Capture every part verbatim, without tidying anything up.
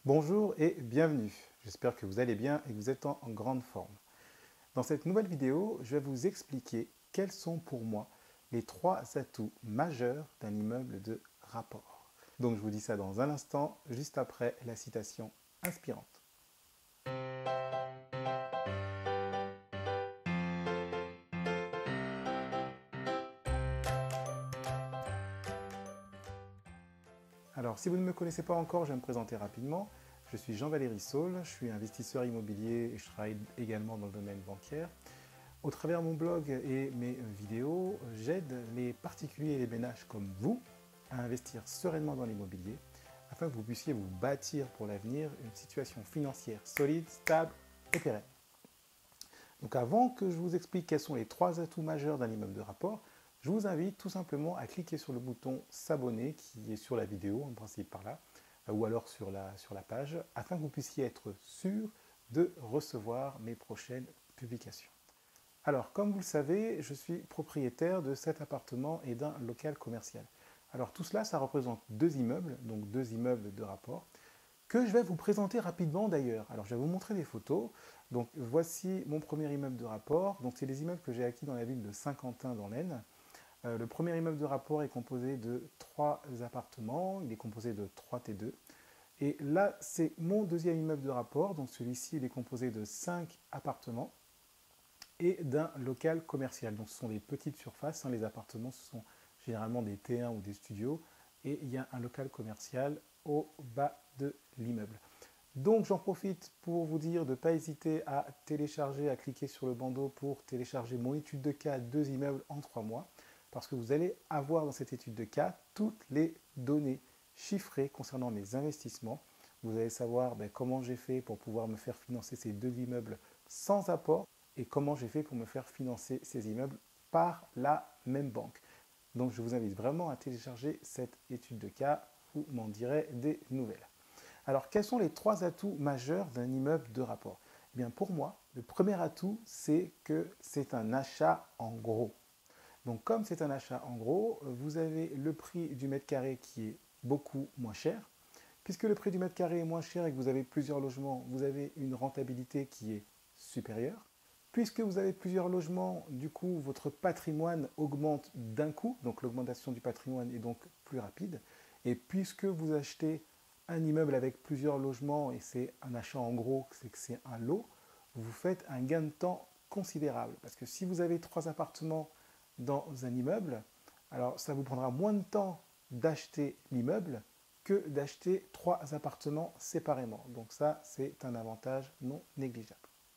Bonjour et bienvenue. J'espère que vous allez bien et que vous êtes en, en grande forme. Dans cette nouvelle vidéo, je vais vous expliquer quels sont pour moi les trois atouts majeurs d'un immeuble de rapport. Donc je vous dis ça dans un instant, juste après la citation inspirante. Alors si vous ne me connaissez pas encore, je vais me présenter rapidement. Je suis Jean-Valéry Saul, je suis investisseur immobilier et je travaille également dans le domaine bancaire. Au travers de mon blog et mes vidéos, j'aide les particuliers et les ménages comme vous à investir sereinement dans l'immobilier afin que vous puissiez vous bâtir pour l'avenir une situation financière solide, stable et pérenne. Donc avant que je vous explique quels sont les trois atouts majeurs d'un immeuble de rapport, je vous invite tout simplement à cliquer sur le bouton s'abonner qui est sur la vidéo, en principe par là, ou alors sur la, sur la page, afin que vous puissiez être sûr de recevoir mes prochaines publications. Alors, comme vous le savez, je suis propriétaire de sept appartements et d'un local commercial. Alors tout cela, ça représente deux immeubles, donc deux immeubles de rapport, que je vais vous présenter rapidement d'ailleurs. Alors je vais vous montrer des photos. Donc voici mon premier immeuble de rapport. Donc c'est les immeubles que j'ai acquis dans la ville de Saint-Quentin dans l'Aisne. Euh, le premier immeuble de rapport est composé de trois appartements, il est composé de trois T deux. Et là, c'est mon deuxième immeuble de rapport, donc celui-ci, il est composé de cinq appartements et d'un local commercial. Donc ce sont des petites surfaces, hein, les appartements ce sont généralement des T un ou des studios, et il y a un local commercial au bas de l'immeuble. Donc j'en profite pour vous dire de ne pas hésiter à télécharger, à cliquer sur le bandeau pour télécharger mon étude de cas deux immeubles en trois mois, parce que vous allez avoir dans cette étude de cas toutes les données chiffrées concernant mes investissements. Vous allez savoir ben, comment j'ai fait pour pouvoir me faire financer ces deux immeubles sans apport, et comment j'ai fait pour me faire financer ces immeubles par la même banque. Donc je vous invite vraiment à télécharger cette étude de cas, vous m'en direz des nouvelles. Alors quels sont les trois atouts majeurs d'un immeuble de rapport? Eh bien pour moi, le premier atout, c'est que c'est un achat en gros. Donc comme c'est un achat en gros, vous avez le prix du mètre carré qui est beaucoup moins cher. Puisque le prix du mètre carré est moins cher et que vous avez plusieurs logements, vous avez une rentabilité qui est supérieure. Puisque vous avez plusieurs logements, du coup, votre patrimoine augmente d'un coup, donc l'augmentation du patrimoine est donc plus rapide. Et puisque vous achetez un immeuble avec plusieurs logements, et c'est un achat en gros, c'est que c'est un lot, vous faites un gain de temps considérable. Parce que si vous avez trois appartements dans un immeuble, alors ça vous prendra moins de temps d'acheter l'immeuble que d'acheter trois appartements séparément. Donc ça, c'est un avantage non négligeable.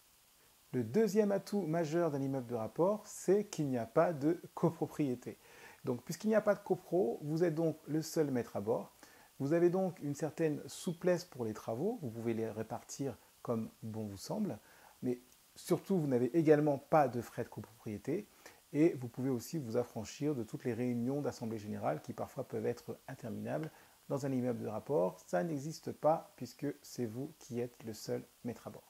Le deuxième atout majeur d'un immeuble de rapport, c'est qu'il n'y a pas de copropriété. Donc, puisqu'il n'y a pas de copro, vous êtes donc le seul maître à bord. Vous avez donc une certaine souplesse pour les travaux. Vous pouvez les répartir comme bon vous semble. Mais surtout, vous n'avez également pas de frais de copropriété. Et vous pouvez aussi vous affranchir de toutes les réunions d'assemblée générale qui parfois peuvent être interminables. Dans un immeuble de rapport, ça n'existe pas puisque c'est vous qui êtes le seul maître à bord.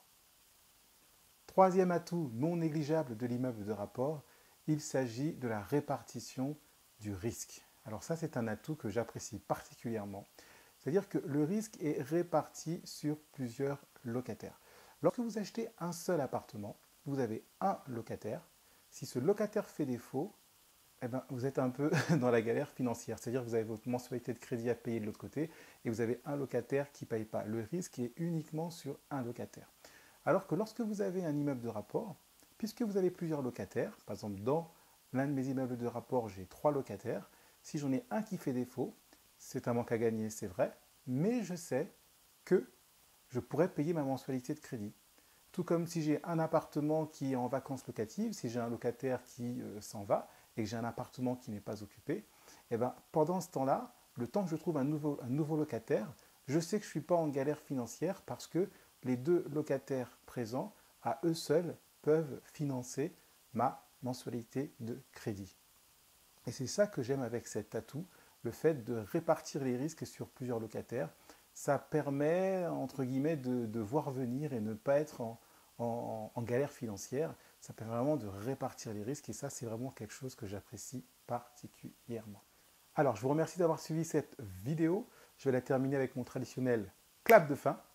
Troisième atout non négligeable de l'immeuble de rapport, il s'agit de la répartition du risque. Alors ça, c'est un atout que j'apprécie particulièrement. C'est-à-dire que le risque est réparti sur plusieurs locataires. Lorsque vous achetez un seul appartement, vous avez un locataire. Si ce locataire fait défaut, eh ben, vous êtes un peu dans la galère financière. C'est-à-dire que vous avez votre mensualité de crédit à payer de l'autre côté et vous avez un locataire qui ne paye pas. Le risque est uniquement sur un locataire. Alors que lorsque vous avez un immeuble de rapport, puisque vous avez plusieurs locataires, par exemple dans l'un de mes immeubles de rapport, j'ai trois locataires, si j'en ai un qui fait défaut, c'est un manque à gagner, c'est vrai, mais je sais que je pourrais payer ma mensualité de crédit. Tout comme si j'ai un appartement qui est en vacances locatives, si j'ai un locataire qui euh, s'en va et que j'ai un appartement qui n'est pas occupé, eh ben, pendant ce temps-là, le temps que je trouve un nouveau, un nouveau locataire, je sais que je ne suis pas en galère financière parce que les deux locataires présents, à eux seuls, peuvent financer ma mensualité de crédit. Et c'est ça que j'aime avec cet atout, le fait de répartir les risques sur plusieurs locataires. Ça permet, entre guillemets, de, de voir venir et ne pas être en, en, en galère financière. Ça permet vraiment de répartir les risques et ça, c'est vraiment quelque chose que j'apprécie particulièrement. Alors, je vous remercie d'avoir suivi cette vidéo. Je vais la terminer avec mon traditionnel clap de fin.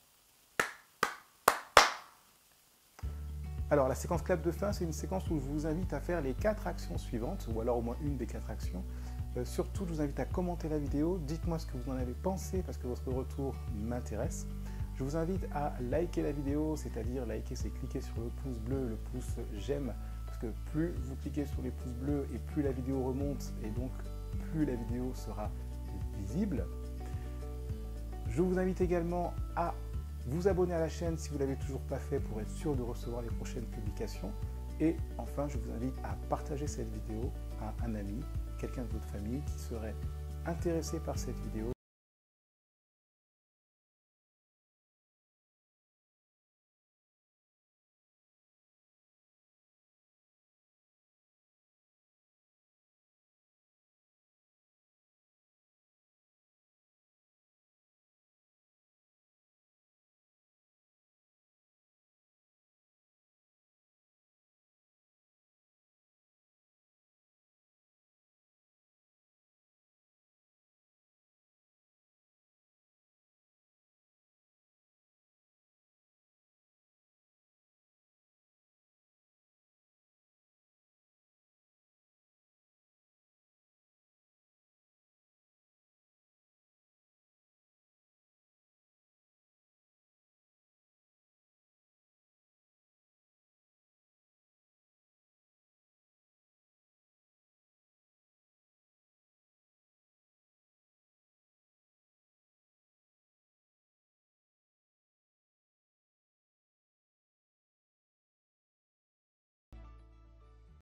Alors, la séquence clap de fin, c'est une séquence où je vous invite à faire les quatre actions suivantes, ou alors au moins une des quatre actions. Euh, surtout, je vous invite à commenter la vidéo. Dites-moi ce que vous en avez pensé, parce que votre retour m'intéresse. Je vous invite à liker la vidéo, c'est-à-dire liker, c'est cliquer sur le pouce bleu, le pouce j'aime, parce que plus vous cliquez sur les pouces bleus et plus la vidéo remonte, et donc plus la vidéo sera visible. Je vous invite également à vous abonner à la chaîne si vous ne l'avez toujours pas fait pour être sûr de recevoir les prochaines publications. Et enfin, je vous invite à partager cette vidéo à un ami, quelqu'un de votre famille qui serait intéressé par cette vidéo.